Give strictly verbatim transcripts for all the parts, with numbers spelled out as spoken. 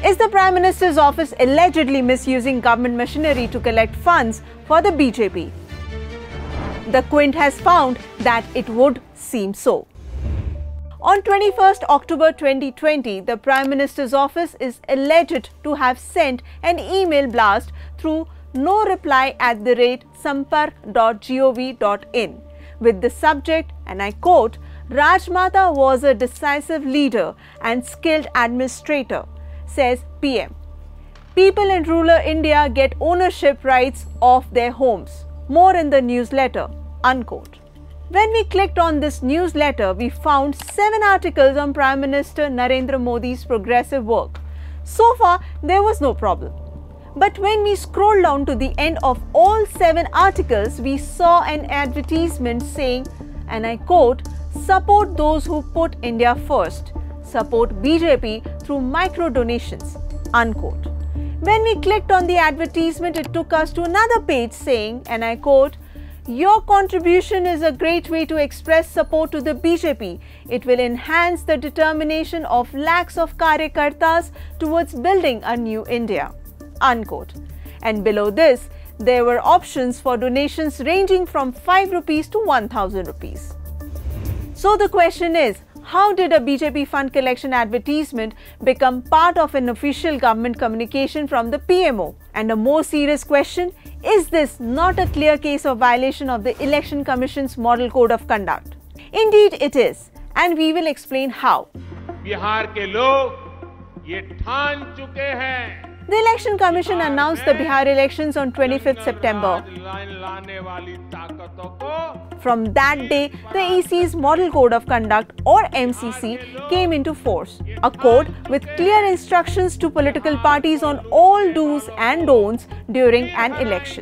Is the Prime Minister's office allegedly misusing government machinery to collect funds for the B J P? The Quint has found that it would seem so. On twenty-first October twenty twenty, the Prime Minister's office is alleged to have sent an email blast through no reply at the rate sampark dot gov dot in with the subject, and I quote, "Rajmata was a decisive leader and skilled administrator," says P M. People in rural India get ownership rights of their homes. More in the newsletter, unquote. When we clicked on this newsletter, we found seven articles on Prime Minister Narendra Modi's progressive work. So far, there was no problem. But when we scrolled down to the end of all seven articles, we saw an advertisement saying, and I quote, "Support those who put India first. Support B J P through micro donations," unquote. When we clicked on the advertisement, it took us to another page saying, and I quote, "Your contribution is a great way to express support to the B J P. It will enhance the determination of lakhs of Karyakartas towards building a new India," unquote. And below this, there were options for donations ranging from five rupees to one thousand rupees. So the question is, how did a B J P fund collection advertisement become part of an official government communication from the P M O? And a more serious question, is this not a clear case of violation of the Election Commission's Model Code of Conduct? Indeed it is, and we will explain how. Bihar के लोग ये ठान चुके हैं. The Election Commission announced the Bihar elections on twenty-fifth September. From that day, the E C's Model Code of Conduct or M C C came into force, a code with clear instructions to political parties on all do's and don'ts during an election.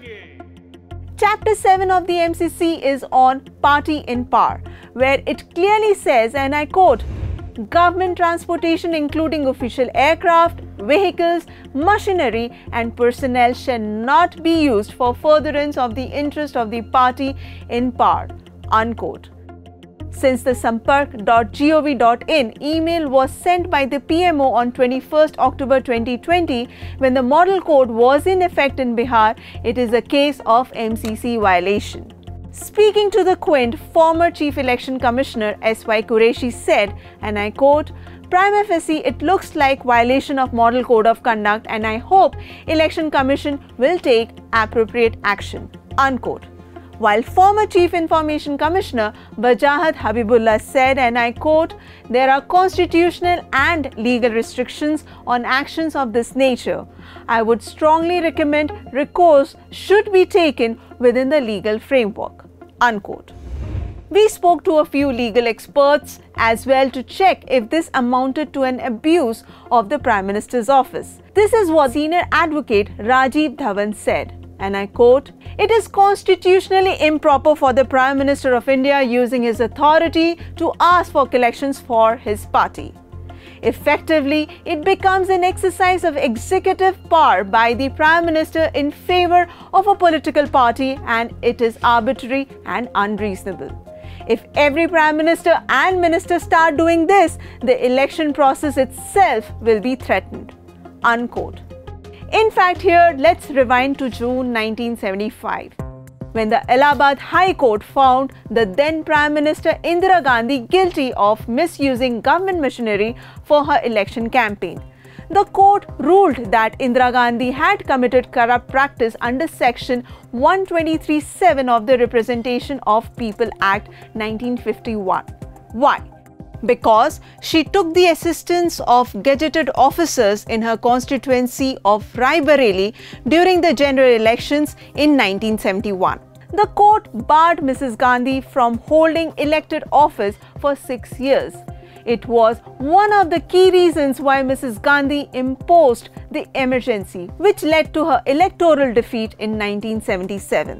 Chapter seven of the M C C is on Party in Power, where it clearly says, and I quote, "Government transportation including official aircraft, vehicles, machinery and personnel shall not be used for furtherance of the interest of the party in power," unquote. Since the sampark dot gov dot in email was sent by the P M O on twenty-first October twenty twenty, when the model code was in effect in Bihar, it is a case of M C C violation. Speaking to the Quint, former Chief Election Commissioner S Y Qureshi said, and I quote, "Prima facie, it looks like violation of Model Code of Conduct and I hope Election Commission will take appropriate action," unquote. While former Chief Information Commissioner Wajahat Habibullah said, and I quote, "There are constitutional and legal restrictions on actions of this nature. I would strongly recommend recourse should be taken within the legal framework," unquote. We spoke to a few legal experts as well to check if this amounted to an abuse of the Prime Minister's office. This is what senior advocate Rajiv Dhawan said, and I quote, "It is constitutionally improper for the Prime Minister of India using his authority to ask for collections for his party. Effectively, it becomes an exercise of executive power by the Prime Minister in favor of a political party, and it is arbitrary and unreasonable. If every Prime Minister and Minister start doing this, the election process itself will be threatened," unquote. In fact, here let's rewind to June nineteen seventy-five, when the Allahabad High Court found the then Prime Minister Indira Gandhi guilty of misusing government machinery for her election campaign. The court ruled that Indira Gandhi had committed corrupt practice under Section one twenty-three point seven of the Representation of People Act nineteen fifty-one. Why? Because she took the assistance of gazetted officers in her constituency of Raebareli during the general elections in nineteen seventy-one. The court barred Missus Gandhi from holding elected office for six years. It was one of the key reasons why Missus Gandhi imposed the emergency, which led to her electoral defeat in nineteen seventy-seven.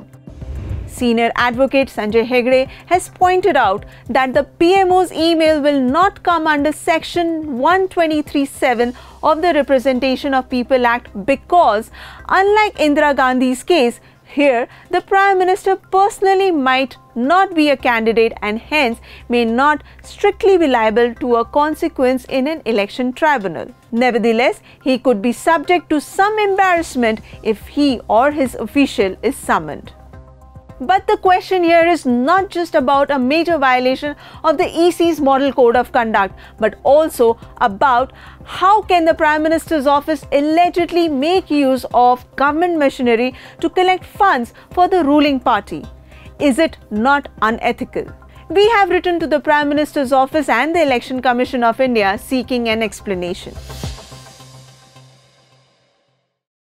Senior advocate Sanjay Hegde has pointed out that the P M O's email will not come under Section one twenty-three point seven of the Representation of People Act because, unlike Indira Gandhi's case, Here, the Prime Minister personally might not be a candidate and hence may not strictly be liable to a consequence in an election tribunal. Nevertheless, he could be subject to some embarrassment if he or his official is summoned. But the question here is not just about a major violation of the E C's Model Code of Conduct, but also about how can the Prime Minister's office allegedly make use of government machinery to collect funds for the ruling party. Is it not unethical? We have written to the Prime Minister's office and the Election Commission of India seeking an explanation.